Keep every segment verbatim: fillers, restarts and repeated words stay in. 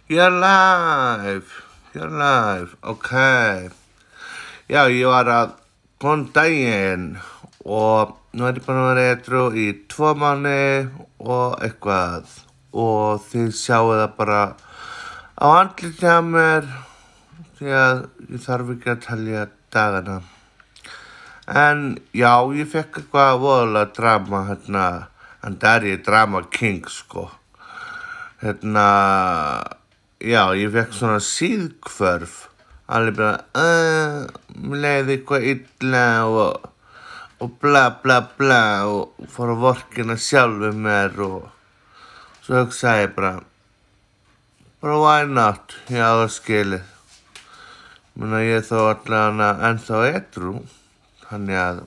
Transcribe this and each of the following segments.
You're live, you're live, ok. Já, ég var að góðan daginn og nú er ég búin að vera edrú í tvo mánuði og eitthvað og þið sjáu það bara á andliti á mér því að ég þarf ekki að telja dagana. En já, ég fekk eitthvað voðalega drama hérna, en það er ég drama king sko. Hérna, já, ég fekk svona síðkvörf, alveg bara, uh, mér leiði eitthvað illa og, og bla bla bla og fór að vorkina sjálfu mér og svo hugsaði ég bara, bara why not, já það skilið. Ég meina ég er þó allavega ennþá edrú, þannig að,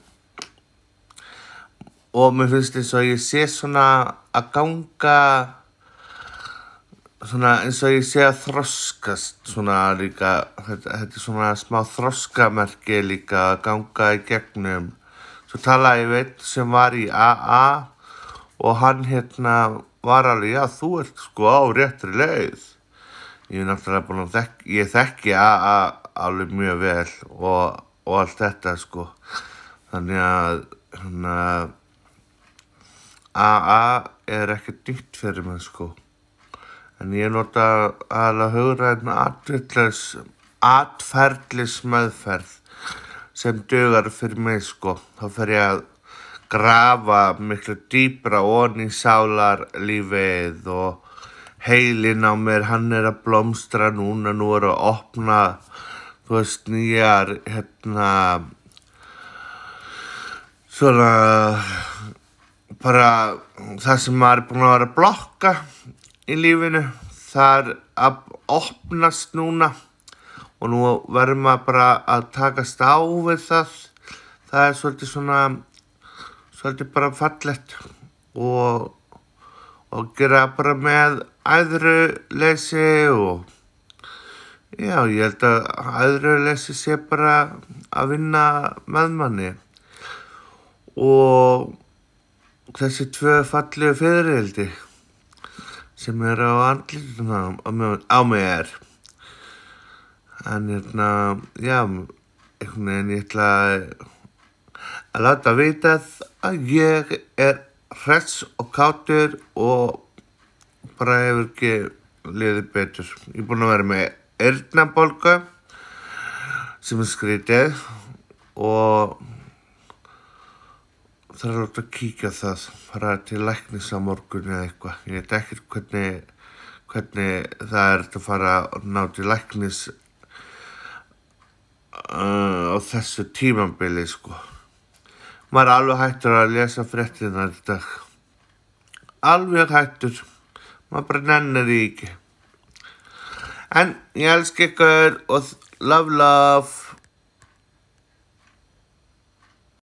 og mér finnst eins og ég sé svona að ganga, svona eins og ég sé að þroskast svona líka, þetta, þetta er svona smá þroskamerki líka að ganga í gegnum. Svo talaði ég veit sem var í A A og hann hérna var alveg, já þú ert sko á réttri leið. Ég er náttúrulega búin að þekk, ég þekki A A alveg mjög vel og, og allt þetta sko. Þannig að hérna, A A er ekkert nýtt fyrir mig sko. En ég nota aðalega hugræna atferlis, atferlis meðferð sem dugar fyrir mig sko. Þá fer ég að grafa miklu dýpra ofan í sálarlífið og heilinn á mér, hann er að blómstra núna, nú er að opna, þú veist, nýjar, hérna, svona, bara það sem maður er búin að vera að blokka í lífinu, það er að opnast núna og nú verður maður bara að takast á við það. Það er svolítið svona, svolítið bara fallegt og, og gera bara með æðruleysi og já, ég held að æðruleysi sé bara að vinna með manni og þessi tvö fallegu fiðrildi sem er á andlituna á mér. En hérna, já, einhvern veginn ég ætla að láta vita að ég er hress og kátur og bara hefur ekki liðið betur. Ég er búin að vera með eyrnabólgu sem er skrítið og það er láta að kíkja það, fara til læknis á morgun eða eitthvað. Ég veit ekkert hvernig, hvernig það er að fara að ná til læknis uh, á þessu tímabili sko. Maður er alveg hættur að lesa fréttirnar í dag. Alveg hættur. Maður bara nennir því ekki. En ég elska ykkur og love love.